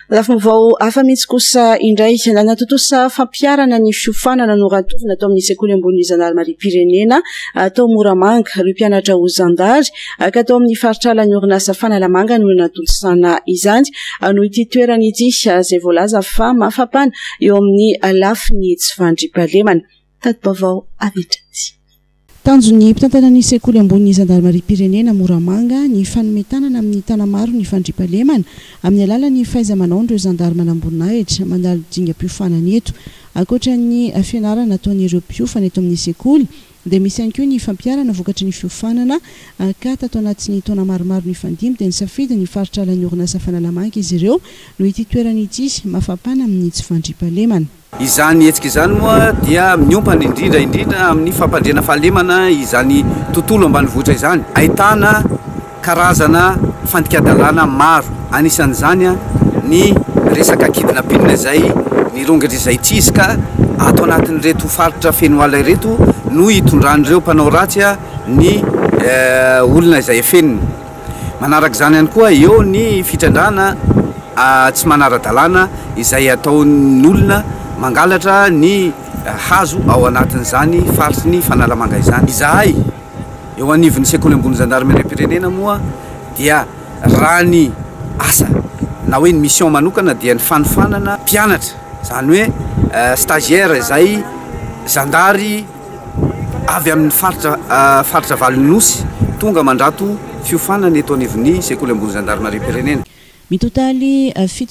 Lafim-baovao hafa mihitsy kosa indray natotosa fampiarana ny fiofanana norantovina atao amin'ny sekoly ambony Zandarmariam-pirenena atao Moramanga ireo mpianatra ho zandary ka atao amin'ny faritrala ny orinasa Fanalamanga no natolosana izany no ity toerana ity izay voalaza fa mafapana eo amin'ny lafiny Tsivandry-Palemana. Tato-baovao avy-etraty. Tanjon'ny mpitantanan'ny sekoly ambony Zandarmariam-pirenena Moramanga ny fanometanana amin'ny tana maro ny Fandriapalemana amin'ny alalan'ny faiza-manao ireo zandarma ambonahitra mandalo dingam-piofanana eto. Ankoatran'ny fianarana ataon'ireo mpiofana eto amin'ny sekoly dia misy ihany koa ny fampiarana vokatry ny fiofanana ka tato anatin'ny taona maromaro ny fandimby dia nisafidy ny faritrala ny orinasa Fanalamanga izy ireo no ity toerana ity mafapana amin'ny Tsivandry-Palemana. Izany hetsika izany moa dia miompana indrindra amin'ny fampandriana fahalemana izany tontolo ambanivohitra izany. Ahitana karazana fandikadalana maro, anisan'izany ny resaka kidnapping izay nirongatra izay tsisika ato anatin'ireto faritra feno ala ireto no hitondran'ireo mpanao ratsy ny olona izay feniny. Manaraka izany ihany koa eo ny fitrandrana tsy manara-dalàna izay ataon'olona mangalatra ny hazo ao anatin'izany faritry ny Fanalamanga izany. Izahay eo anivon'ny sekoly ambony Zandarmariam-pirenena moa dia raha ny asa na hoe ny mission manokana dia ny fanofanana mpianatra, izany hoe stagiaire izay zandary avy amin'ny faritra Valonynosy tonga mandrato fiofanana eto anivon'ny sekoly ambony Zandarmariam-pirenena. Mitotaly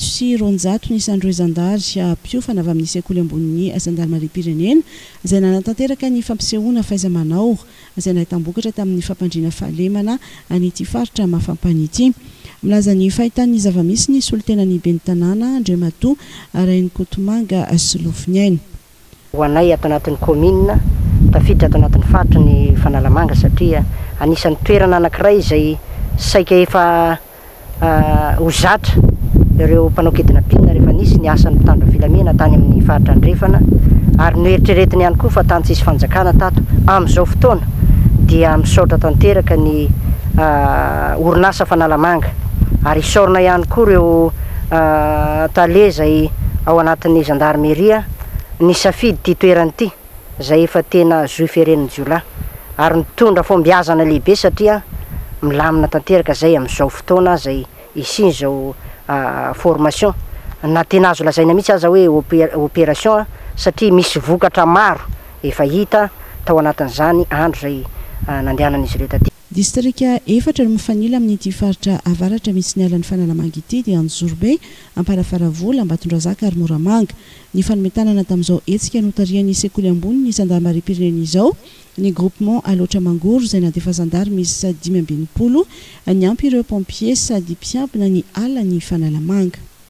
700 nisan'ireo zandary mpiofana avy amin'ny sekoly ambony Zandarmariam-pirenena izay nanatanteraka ny fampisehoana faiza-manao izay nahitambokatra tamin'ny fampandriana fahalemana an'ity faritra Mafampana ity. Milaza ny fahitan'ny zavamisy ny solotenan'ny ben'ny tanàna Andriamatoa Rainy Kotomanga sy Lofiniaina. Ho anay ato anatin'ny commune tafiditra ato anatin'ny faritra ny Fanalamanga satria anisan'ny toerana anankiray izay saika efa ho zatra ireo mpanao kidnapping rehefa nisy ny asan'ny mpitandro filamina tany amin'ny faritra Andrefana ary noeritreretiny ihany koa fa tany tsisy fanjakana tato amin'izao fotoana dia misaotra tanteraka ny orinasa Fanalamanga ary isorona ihany koa ireo tale izay ao anatin'ny gendarmeria ny safidy ty toerana ity izay efa tena juin février Jolay ary nitondra fombiazana lehibe satria milamina tanteraka zay amin'izao fotoana zay isin zao formation na tena azo lazaina mihitsy aza hoe opération satria misy vokatra maro efa hita tao anatin'izany andro zay nandehanan'izy ireo taty. Distrika efatra no mifanila amin'ity faritra avaratra misy ny alan'ny Fanalamanga ity dia Anjorbe, Amparafaravola, Ambatondrazaka ary Moramanga. Ny fanometanana tamin'izao hetsika notarian'ny sekoly ambony ny Zandarmariam-pirenena izao ny groupement Alotra Mangoro izay nandefa zandary misy 520 ny ampy ireo pompier sady mpiampina ny ala ny Fanalamanga.